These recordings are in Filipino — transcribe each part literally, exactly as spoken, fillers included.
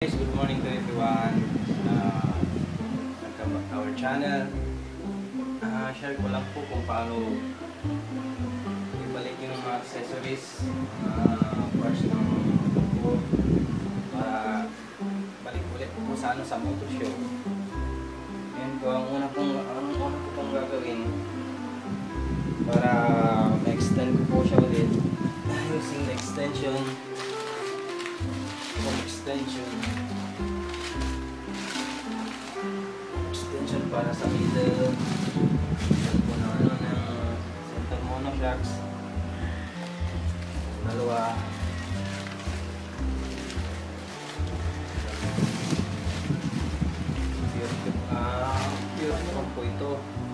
Guys, good morning to everyone. Uh, welcome back to our channel. Uh, share ko lang po kung paano ibalik yung mga accessories, uh, parts ng motor para balik ulit po sa ano sa motor show. Yan po ang una pong ang una po pong gagawin para ma-extend ko po siya ulit using the extension. Extension extension para sa middle po na ano ng center monoshocks, dalawa pure uh, pure po ito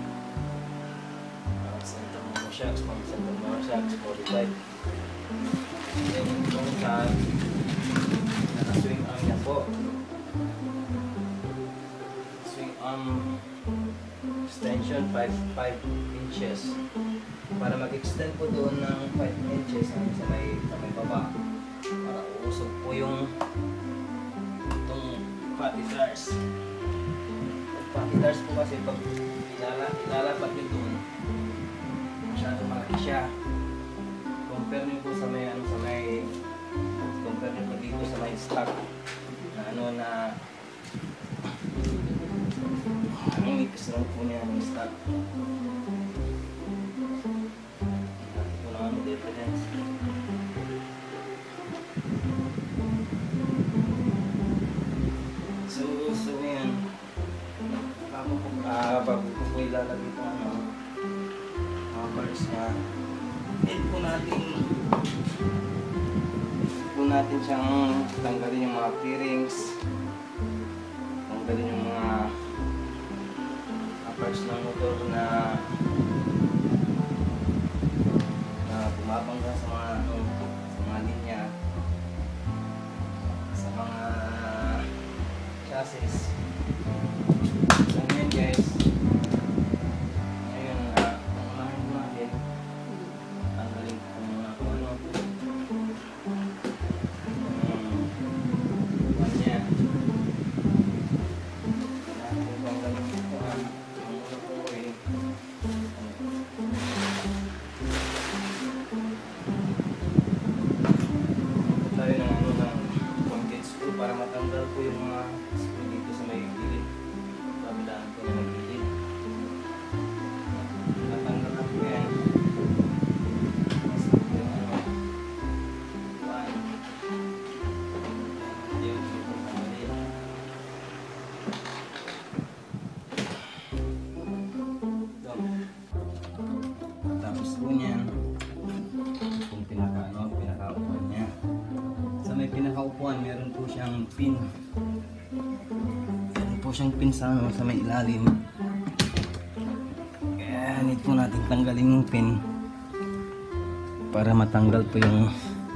uh, center monoshocks, pang center monoshocks forty-five, then itong sa swing arm niya po. Swing arm extension five inches. Para mag-extend po doon ng five inches sa may, sa may baba. Para uusog po yung itong fatty tires. Fatty tires po kasi pag ilala, ilalapat nyo doon, masyadong malaki siya. Compare nyo po sa may ano sa may compare nyo po dito sa may stock na ano na ang nipis lang po niya ang stock. Ito na ano difference. So, so yan. Bago po, ah, bago po po ilalagay po ano mga parts niya. Need po natin po natin siyang tanggalin yung mga bearings, tanggalin yung mga parts ng motor na na bumabangga sa mga ano, sa mga linya, sa mga chassis. So ngayon guys, ngayon uh, ang unahin po natin, tanggalin po muna kung ano para matanggal po yung mga screw dito sa may gilid. Kabilaan po na ng gilid. Natanggal na po yan. Yung ano, one. Yung dito sa mali. Tapos po niyan, kung pinaka, ano, pinakaupuan niya. Sa may pinakaupuan, meron po siyang pin. Meron po siyang pin sa, ano, sa may ilalim. Kaya need po natin tanggalin yung pin para matanggal po yung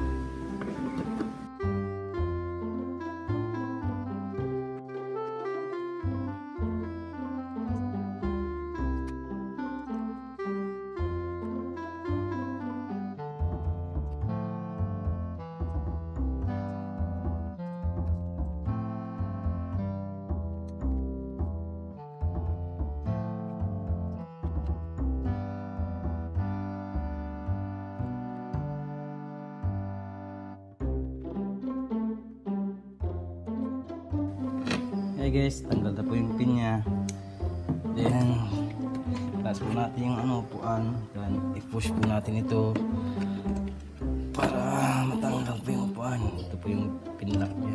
hey guys, tanggal na po yung pin nya. Then taas po natin yung ano, upuan. Then i-push po natin ito para matanggal po yung upuan. Ito po yung pin lock nya.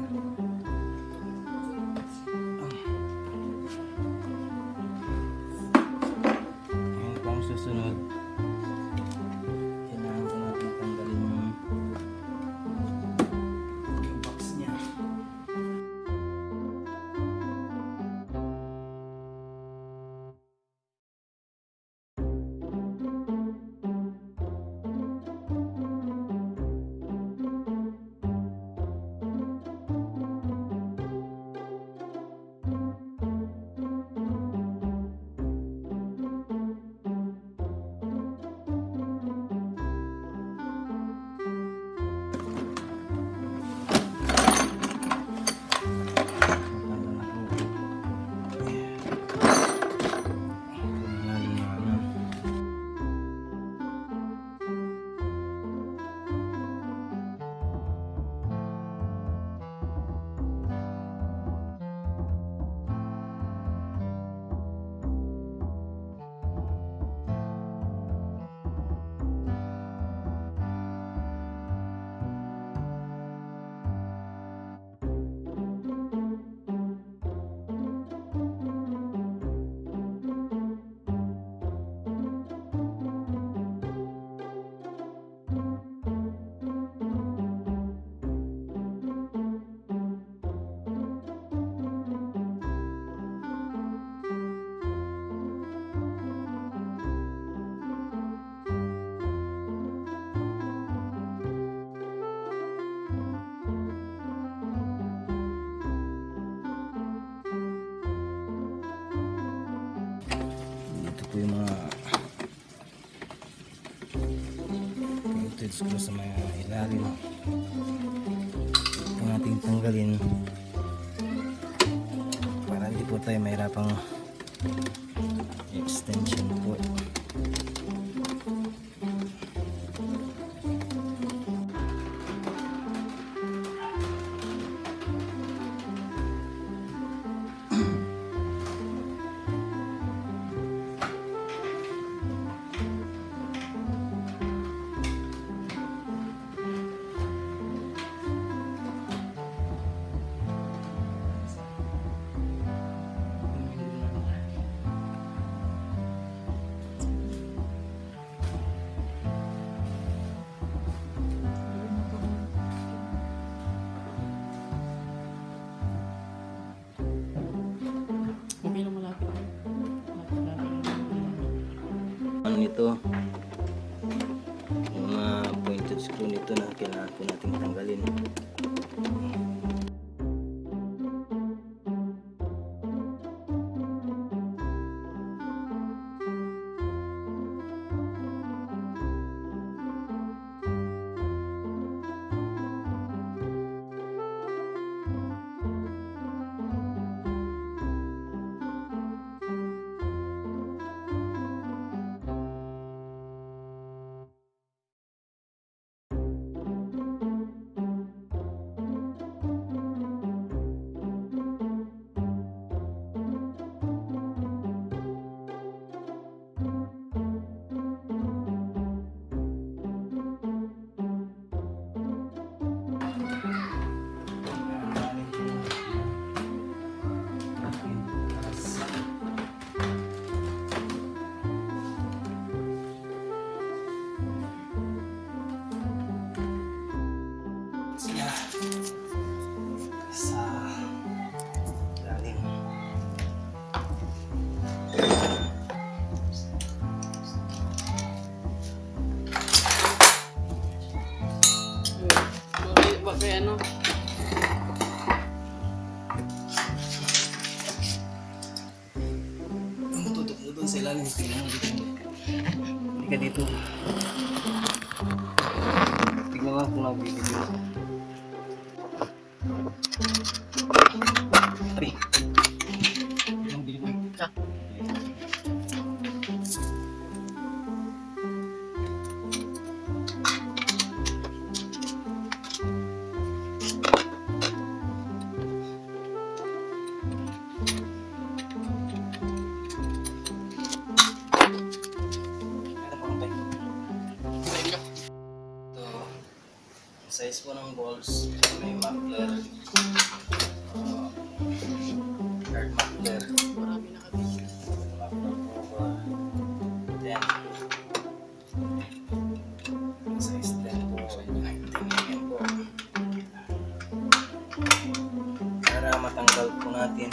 Ngayon po ang susunod, kailangan po natin tanggalin yung box nya. screw sa mga ilalim. Ito natin tanggalin para hindi po tayo mahirapang extension po. Ano nito, yung mga pointed screw nito na kailangan po natin tanggalin. Sa lalim. Bakit ano? Tutok mo doon sa ilalim. Hindi ka dito. Tignan mo kung nabibigyo. Ari. Ang bili ko. Ah. Size po ng balls, may muffler, uh, hard muffler, Marami na kami. muffler cover, then size ten po, nineteen millimeter po. Para matanggal po natin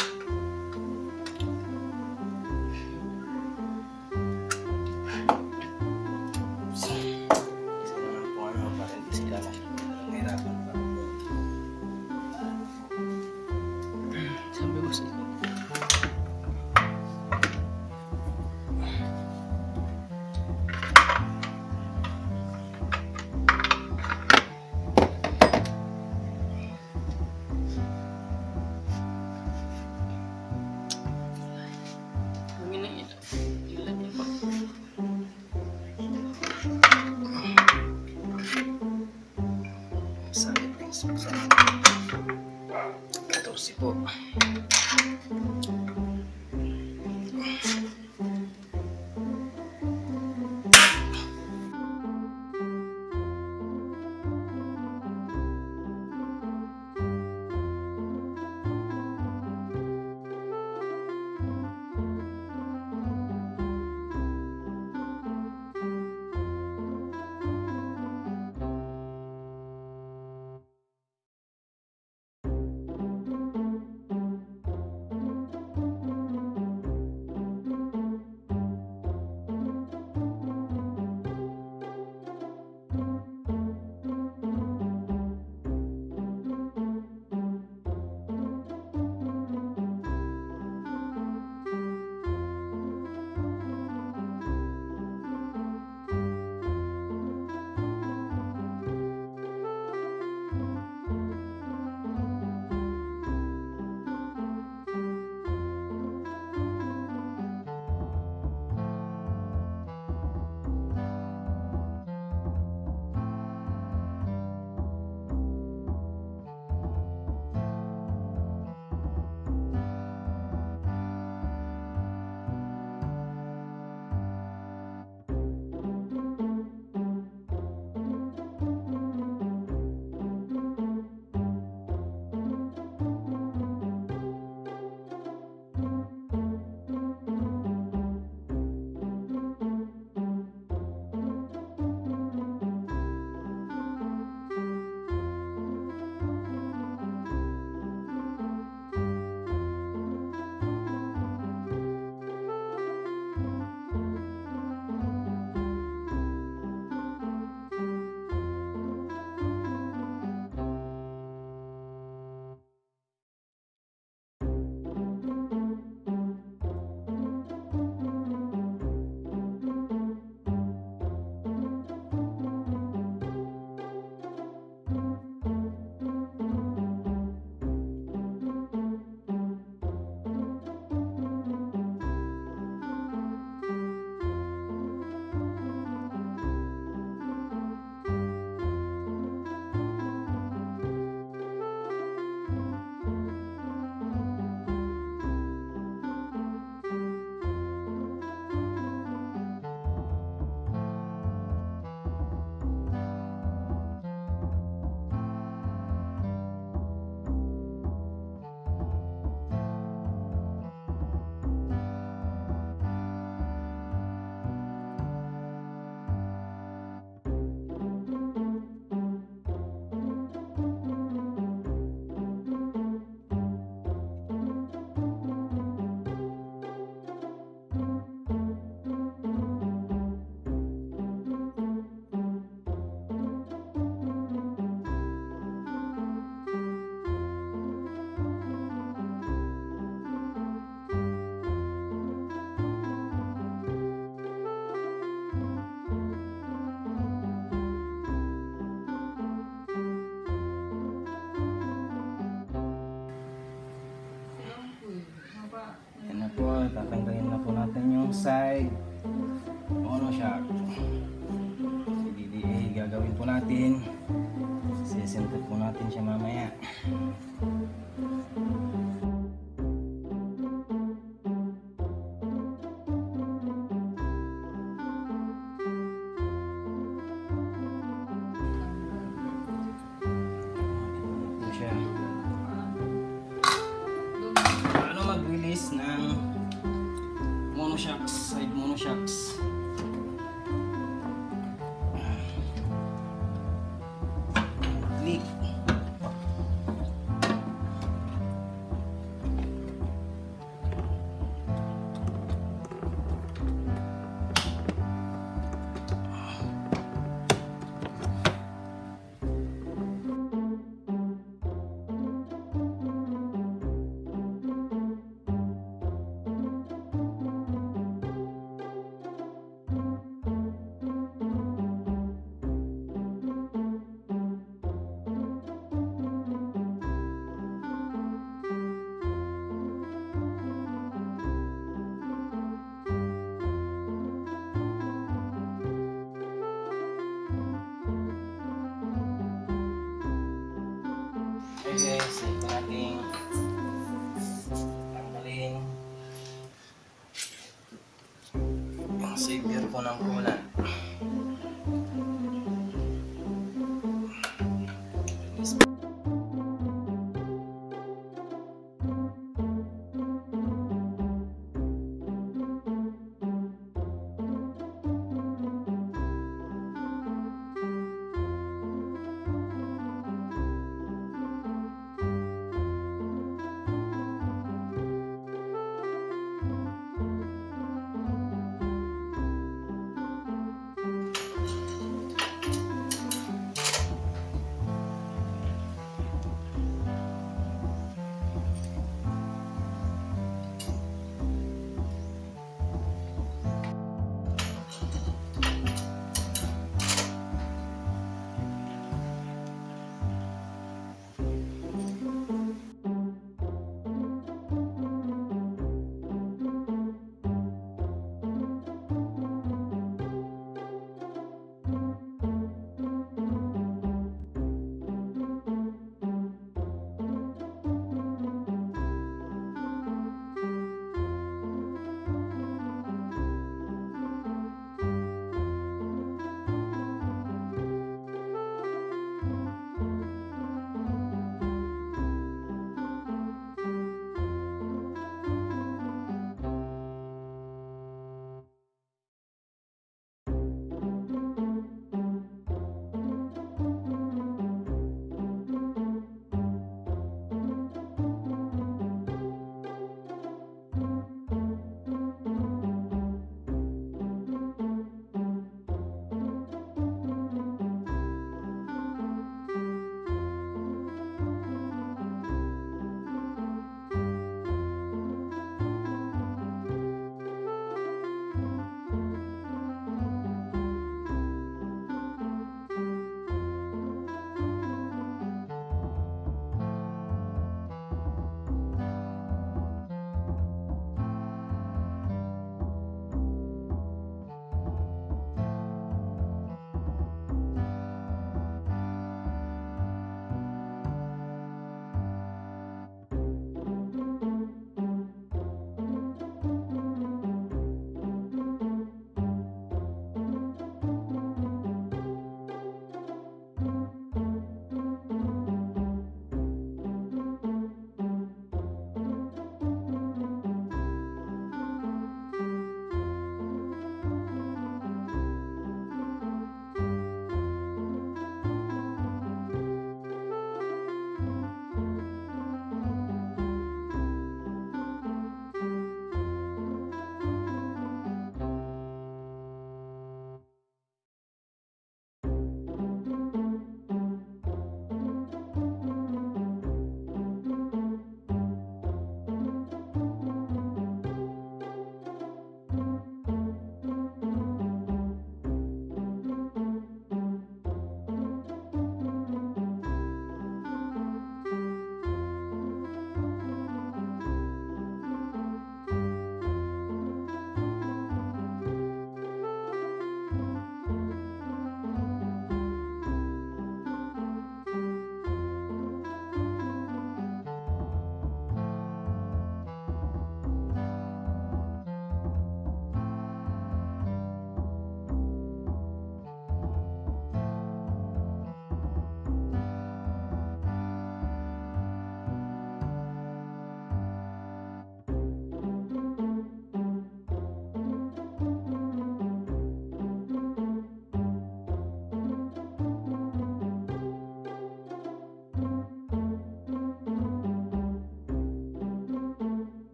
Sabi ko sa'yo. Huwag na ito. Ilan yun pa. Salit na yung salit. fourteen po. tatanggalin na po natin yung side mono shock. D D A gagawin po natin. Sisintot po natin siya mamaya. Ito siya. Paano mag-release ng monoshocks, side monoshocks? Click. Okay guys, ito natin tanggalin yung savior po ng kulan.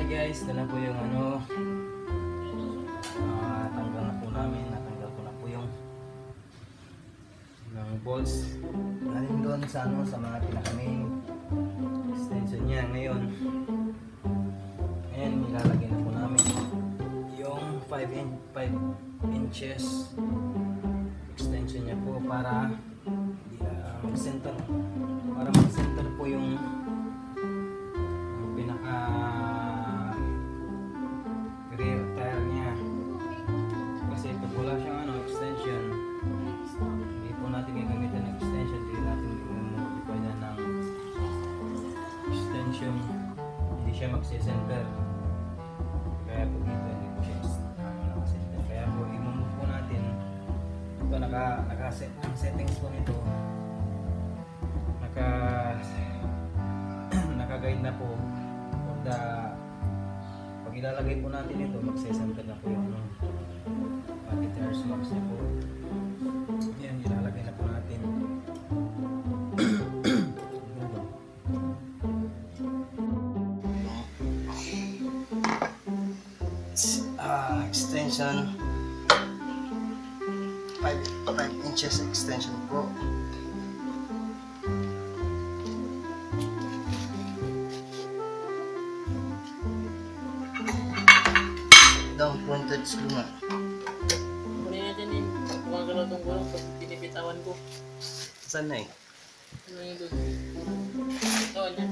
guys, ito na po yung ano, uh, tanggal na po namin, natanggal ko na po yung ng bolts galing doon sa ano, sa mga pinaka-main extension niya. Ngayon, ngayon nilalagay na po namin yung five inches extension niya po para uh, mag-center, para mag-center po yung pinaka rear tire niya, kasi pag wala siyang ano, extension, hindi po natin gagamitan ng extension, hindi natin i-modify na ng extension, hindi siya magsi-center. Kaya po dito hindi po siya ano, naka-center, kaya po i-move po natin ito. Naka, naka set, ang settings po nito naka naka-guide na po. Da, pag ilalagay po natin ito, magse-center na po yung ano, pati tires marks niya po. Yan, ilalagay na po natin. Ah, extension five inches extension po. Down pointed screw nga. Kunin natin yung mga galotong gulong pag pinipitawan ko. Saan na eh? Ano yung doon? Ito, yan.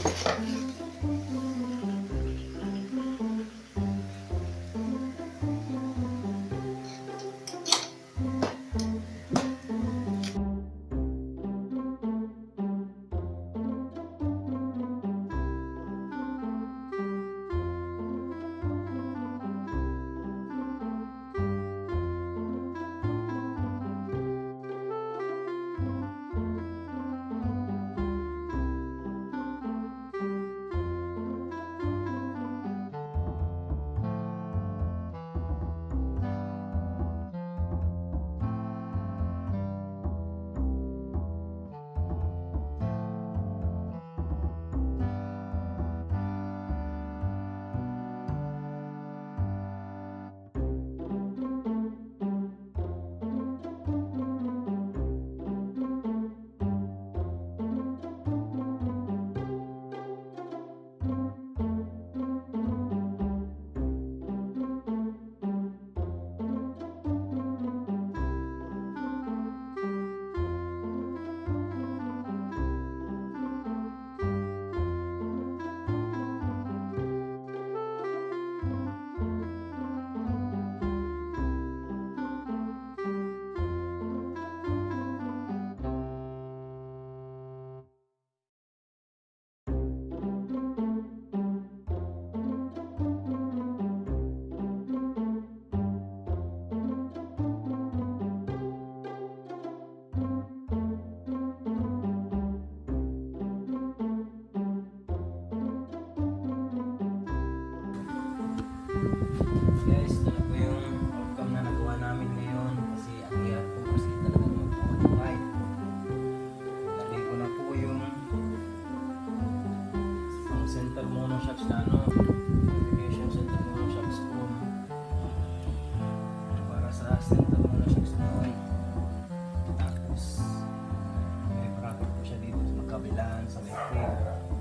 Guys, ito na po yung outcome na nagawa namin ngayon, kasi ang hirap po kasi talagang mag-modify. Lagay ko na po yung ang center monoshocks na ano, navigation center monoshocks po, para sa center monoshocks na. Tapos may bracket po siya dito sa magkabilaan sa may clear.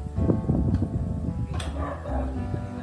Kita mo para makita nila.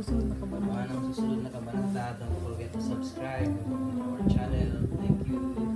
susunod na kabanata. Abangan ang susunod na kabanata. Don't forget to subscribe to our channel. Thank you.